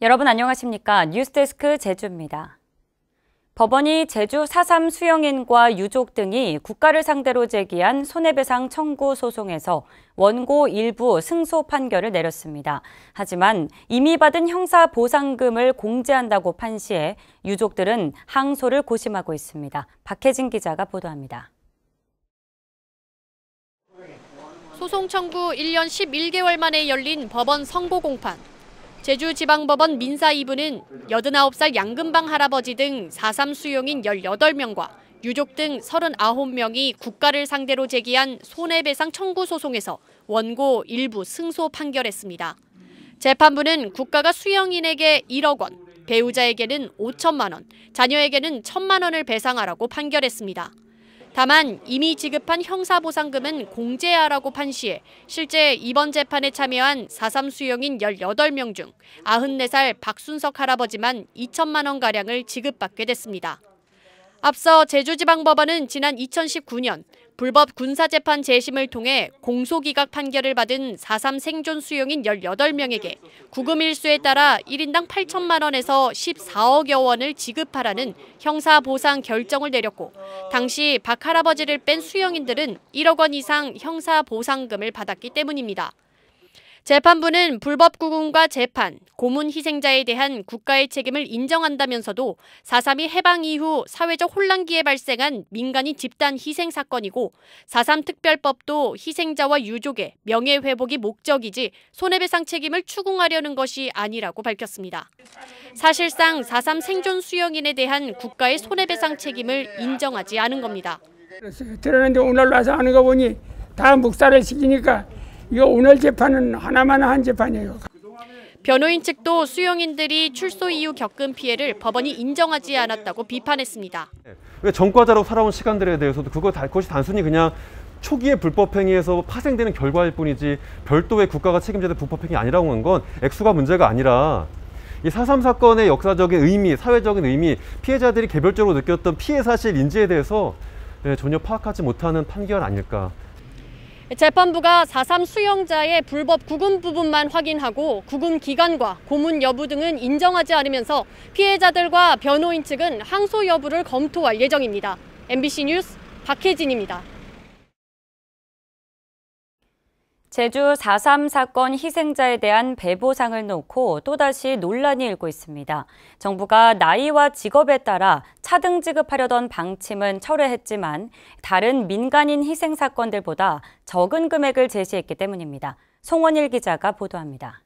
여러분 안녕하십니까? 뉴스데스크 제주입니다. 법원이 제주 4.3 수용인과 유족 등이 국가를 상대로 제기한 손해배상 청구 소송에서 원고 일부 승소 판결을 내렸습니다. 하지만 이미 받은 형사 보상금을 공제한다고 판시해 유족들은 항소를 고심하고 있습니다. 박혜진 기자가 보도합니다. 소송 청구 1년 11개월 만에 열린 법원 선고 공판. 제주지방법원 민사 2부는 89살 양금방 할아버지 등 4.3 수용인 18명과 유족 등 39명이 국가를 상대로 제기한 손해배상 청구 소송에서 원고 일부 승소 판결했습니다. 재판부는 국가가 수용인에게 1억 원, 배우자에게는 5천만 원, 자녀에게는 1천만 원을 배상하라고 판결했습니다. 다만 이미 지급한 형사보상금은 공제하라고 판시해 실제 이번 재판에 참여한 4.3 수용인 18명 중 94살 박순석 할아버지만 2천만 원가량을 지급받게 됐습니다. 앞서 제주지방법원은 지난 2019년 불법 군사재판 재심을 통해 공소기각 판결을 받은 4.3 생존 수용인 18명에게 구금 일수에 따라 1인당 8천만 원에서 14억여 원을 지급하라는 형사보상 결정을 내렸고 당시 박 할아버지를 뺀 수용인들은 1억 원 이상 형사보상금을 받았기 때문입니다. 재판부는 불법 구금과 재판, 고문 희생자에 대한 국가의 책임을 인정한다면서도 4.3이 해방 이후 사회적 혼란기에 발생한 민간인 집단 희생 사건이고 4.3 특별법도 희생자와 유족의 명예회복이 목적이지 손해배상 책임을 추궁하려는 것이 아니라고 밝혔습니다. 사실상 4.3 생존 수용인에 대한 국가의 손해배상 책임을 인정하지 않은 겁니다. 들었는데 오늘 와서 하는 거 보니 다 묵살을 시키니까 이거 오늘 재판은 하나만 한 재판이에요. 변호인 측도 수용인들이 출소 이후 겪은 피해를 법원이 인정하지 않았다고 비판했습니다. 전과자로 살아온 시간들에 대해서도 그것이 단순히 그냥 초기의 불법행위에서 파생되는 결과일 뿐이지 별도의 국가가 책임져야 될 불법행위 아니라고 하는 건 액수가 문제가 아니라 이 4.3 사건의 역사적인 의미, 사회적인 의미, 피해자들이 개별적으로 느꼈던 피해 사실 인지에 대해서 전혀 파악하지 못하는 판결 아닐까. 재판부가 4.3 수용자의 불법 구금 부분만 확인하고 구금 기간과 고문 여부 등은 인정하지 않으면서 피해자들과 변호인 측은 항소 여부를 검토할 예정입니다. MBC 뉴스 박혜진입니다. 제주 4.3 사건 희생자에 대한 배보상을 놓고 또다시 논란이 일고 있습니다. 정부가 나이와 직업에 따라 차등 지급하려던 방침은 철회했지만 다른 민간인 희생 사건들보다 적은 금액을 제시했기 때문입니다. 송원일 기자가 보도합니다.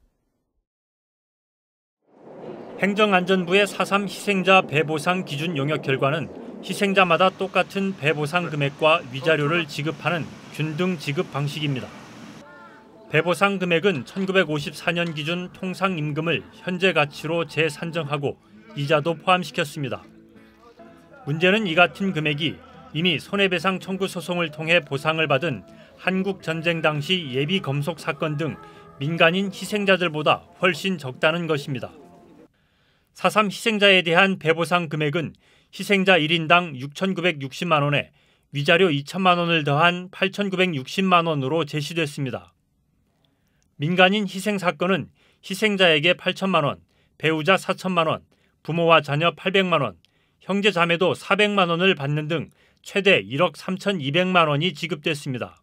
행정안전부의 4.3 희생자 배보상 기준 용역 결과는 희생자마다 똑같은 배보상 금액과 위자료를 지급하는 균등 지급 방식입니다. 배보상 금액은 1954년 기준 통상임금을 현재 가치로 재산정하고 이자도 포함시켰습니다. 문제는 이 같은 금액이 이미 손해배상 청구 소송을 통해 보상을 받은 한국전쟁 당시 예비 검속 사건 등 민간인 희생자들보다 훨씬 적다는 것입니다. 4.3 희생자에 대한 배보상 금액은 희생자 1인당 6,960만 원에 위자료 2천만 원을 더한 8,960만 원으로 제시됐습니다. 민간인 희생 사건은 희생자에게 8천만 원, 배우자 4천만 원, 부모와 자녀 800만 원, 형제 자매도 400만 원을 받는 등 최대 1억 3,200만 원이 지급됐습니다.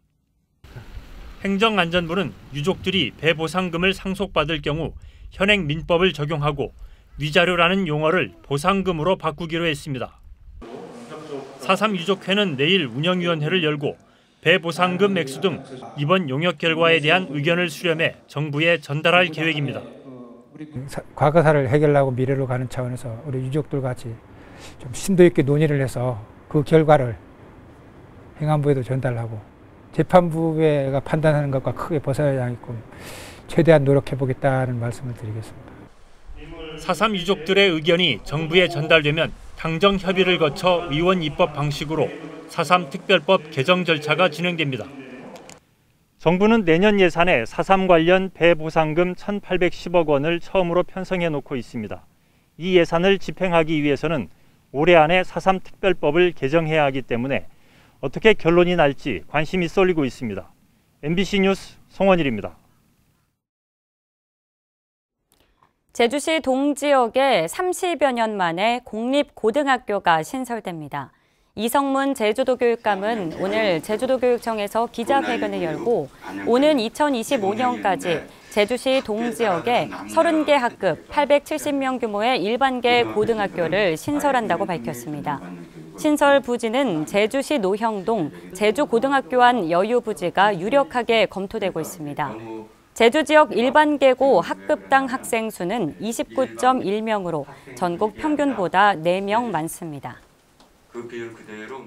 행정안전부는 유족들이 배보상금을 상속받을 경우 현행 민법을 적용하고 위자료라는 용어를 보상금으로 바꾸기로 했습니다. 4.3 유족회는 내일 운영위원회를 열고 배보상금 액수 등 이번 용역 결과에 대한 의견을 수렴해 정부에 전달할 계획입니다. 과거사를 해결하고 미래로 가는 차원에서 우리 유족들 같이 좀 심도 있게 논의를 해서 그 결과를 행안부에도 전달하고 재판부가 판단하는 것과 크게 벗어나지 않게끔 최대한 노력해보겠다는 말씀을 드리겠습니다. 4.3 유족들의 의견이 정부에 전달되면 당정 협의를 거쳐 의원 입법 방식으로 4.3 특별법 개정 절차가 진행됩니다. 정부는 내년 예산에 4.3 관련 배보상금 1,810억 원을 처음으로 편성해 놓고 있습니다. 이 예산을 집행하기 위해서는 올해 안에 4.3 특별법을 개정해야 하기 때문에 어떻게 결론이 날지 관심이 쏠리고 있습니다. MBC 뉴스 송원일입니다. 제주시 동지역에 30여 년 만에 공립고등학교가 신설됩니다. 이성문 제주도교육감은 오늘 제주도교육청에서 기자회견을 열고 오는 2025년까지 제주시 동지역에 30개 학급 870명 규모의 일반계 고등학교를 신설한다고 밝혔습니다. 신설 부지는 제주시 노형동 제주고등학교 안 여유부지가 유력하게 검토되고 있습니다. 제주 지역 일반계고 학급당 학생 수는 29.1명으로 전국 평균보다 4명 많습니다. 그 비율 그대로.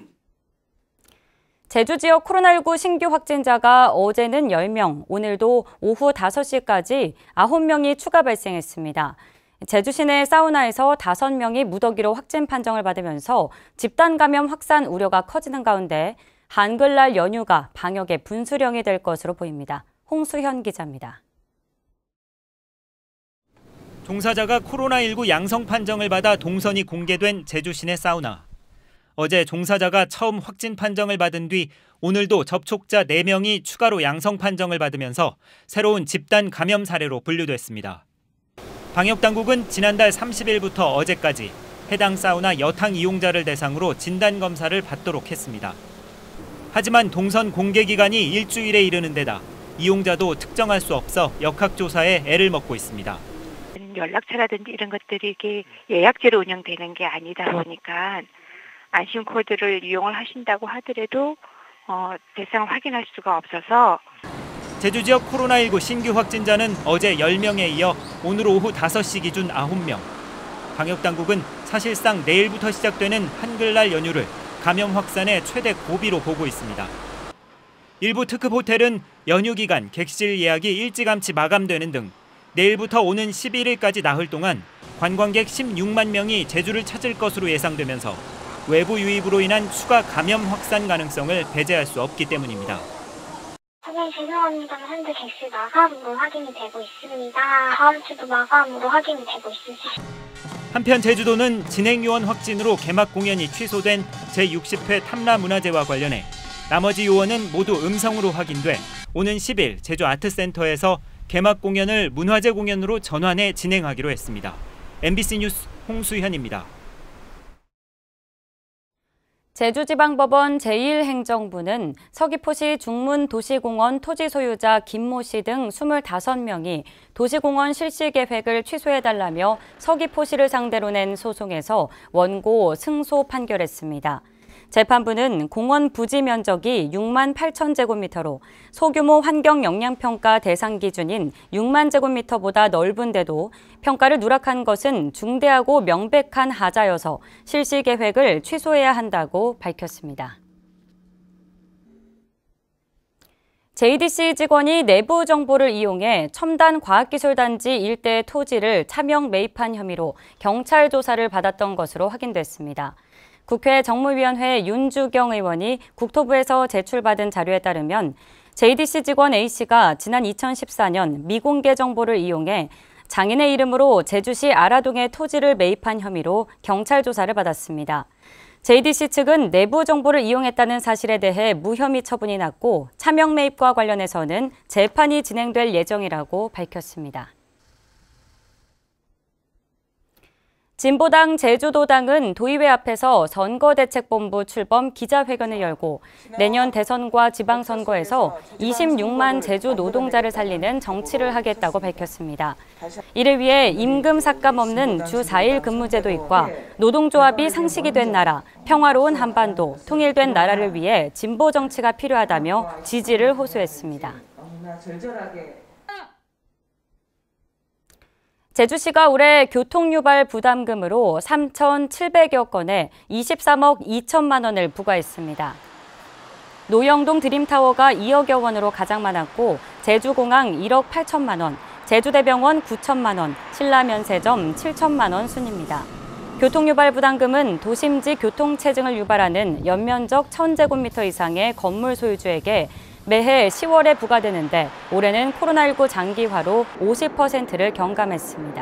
제주 지역 코로나19 신규 확진자가 어제는 10명, 오늘도 오후 5시까지 9명이 추가 발생했습니다. 제주 시내 사우나에서 5명이 무더기로 확진 판정을 받으면서 집단 감염 확산 우려가 커지는 가운데 한글날 연휴가 방역의 분수령이 될 것으로 보입니다. 홍수현 기자입니다. 종사자가 코로나19 양성 판정을 받아 동선이 공개된 제주 시내 사우나. 어제 종사자가 처음 확진 판정을 받은 뒤 오늘도 접촉자 4명이 추가로 양성 판정을 받으면서 새로운 집단 감염 사례로 분류됐습니다. 방역당국은 지난달 30일부터 어제까지 해당 사우나 여탕 이용자를 대상으로 진단검사를 받도록 했습니다. 하지만 동선 공개 기간이 일주일에 이르는 데다 이용자도 특정할 수 없어 역학조사에 애를 먹고 있습니다. 연락처라든지 이런 것들이 이게 예약제로 운영되는 게 아니다 보니까 안심 코드를 이용을 하신다고 하더라도 대상을 확인할 수가 없어서 제주 지역 코로나19 신규 확진자는 어제 10명에 이어 오늘 오후 5시 기준 9명. 방역당국은 사실상 내일부터 시작되는 한글날 연휴를 감염 확산의 최대 고비로 보고 있습니다. 일부 특급 호텔은 연휴 기간 객실 예약이 일찌감치 마감되는 등 내일부터 오는 11일까지 나흘 동안 관광객 16만 명이 제주를 찾을 것으로 예상되면서 외부 유입으로 인한 추가 감염 확산 가능성을 배제할 수 없기 때문입니다. 선생님 죄송합니다만 현재 객실 마감으로 확인이 되고 있습니다. 다음 주도 마감으로 확인이 되고 있습니다. 한편 제주도는 진행요원 확진으로 개막 공연이 취소된 제60회 탐라문화제와 관련해 나머지 요원은 모두 음성으로 확인돼 오는 10일 제주 아트센터에서 개막 공연을 문화제 공연으로 전환해 진행하기로 했습니다. MBC 뉴스 홍수현입니다. 제주지방법원 제1행정부는 서귀포시 중문도시공원 토지 소유자 김모 씨 등 25명이 도시공원 실시 계획을 취소해달라며 서귀포시를 상대로 낸 소송에서 원고 승소 판결했습니다. 재판부는 공원 부지 면적이 6만 8천 제곱미터로 소규모 환경 영향평가 대상 기준인 6만 제곱미터보다 넓은데도 평가를 누락한 것은 중대하고 명백한 하자여서 실시 계획을 취소해야 한다고 밝혔습니다. JDC 직원이 내부 정보를 이용해 첨단 과학기술단지 일대 토지를 차명 매입한 혐의로 경찰 조사를 받았던 것으로 확인됐습니다. 국회 정무위원회 윤주경 의원이 국토부에서 제출받은 자료에 따르면 JDC 직원 A씨가 지난 2014년 미공개 정보를 이용해 장인의 이름으로 제주시 아라동에 토지를 매입한 혐의로 경찰 조사를 받았습니다. JDC 측은 내부 정보를 이용했다는 사실에 대해 무혐의 처분이 났고 차명 매입과 관련해서는 재판이 진행될 예정이라고 밝혔습니다. 진보당 제주도당은 도의회 앞에서 선거대책본부 출범 기자회견을 열고 내년 대선과 지방선거에서 26만 제주 노동자를 살리는 정치를 하겠다고 밝혔습니다. 이를 위해 임금 삭감 없는 주 4일 근무제 도입과 노동조합이 상식이 된 나라, 평화로운 한반도, 통일된 나라를 위해 진보 정치가 필요하다며 지지를 호소했습니다. 제주시가 올해 교통유발 부담금으로 3,700여 건에 23억 2천만 원을 부과했습니다. 노영동 드림타워가 2억여 원으로 가장 많았고 제주공항 1억 8천만 원, 제주대병원 9천만 원, 신라면세점 7천만 원 순입니다. 교통유발 부담금은 도심지 교통체증을 유발하는 연면적 1,000제곱미터 이상의 건물 소유주에게 매해 10월에 부과되는데 올해는 코로나19 장기화로 50%를 경감했습니다.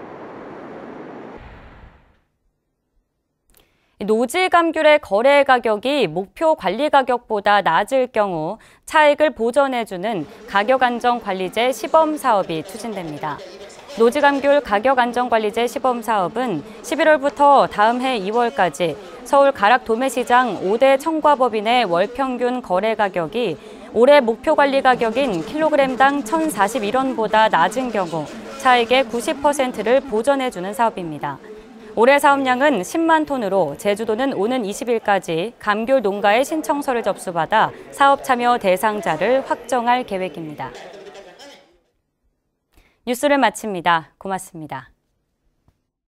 노지감귤의 거래 가격이 목표 관리 가격보다 낮을 경우 차액을 보전해주는 가격안정관리제 시범사업이 추진됩니다. 노지감귤 가격안정관리제 시범사업은 11월부터 다음 해 2월까지 서울 가락도매시장 5대 청과법인의 월평균 거래 가격이 올해 목표 관리 가격인 킬로그램당 1,041원보다 낮은 경우 차액의 90%를 보전해주는 사업입니다. 올해 사업량은 10만 톤으로 제주도는 오는 20일까지 감귤 농가의 신청서를 접수받아 사업 참여 대상자를 확정할 계획입니다. 뉴스를 마칩니다. 고맙습니다.